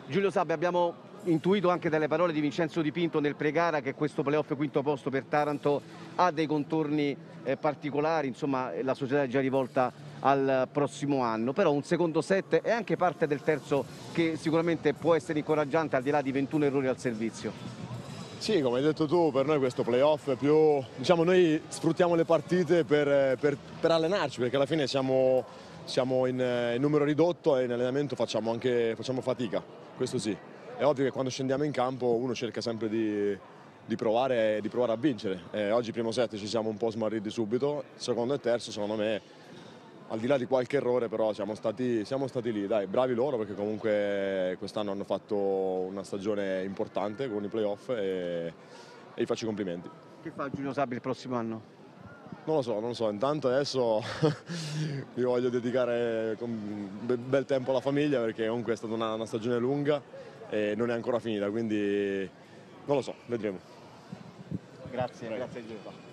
Giulio Sabbi, abbiamo intuito anche dalle parole di Vincenzo Di Pinto nel pre-gara che questo playoff quinto posto per Taranto ha dei contorni particolari, insomma la società è già rivolta al prossimo anno, però un secondo set è anche parte del terzo che sicuramente può essere incoraggiante al di là di 21 errori al servizio. Sì, come hai detto tu, per noi questo playoff è più, diciamo, noi sfruttiamo le partite per allenarci, perché alla fine siamo in numero ridotto e in allenamento facciamo fatica, questo sì. È ovvio che quando scendiamo in campo uno cerca sempre di provare a vincere. Oggi primo set ci siamo un po' smarriti subito, secondo e terzo secondo me, al di là di qualche errore, però siamo stati lì, dai, bravi loro perché comunque quest'anno hanno fatto una stagione importante con i playoff e gli faccio i complimenti. Che fa Giulio Sabbi il prossimo anno? Non lo so, intanto adesso mi voglio dedicare un bel tempo alla famiglia perché comunque è stata una stagione lunga e non è ancora finita, quindi non lo so, vedremo. Grazie Giulio.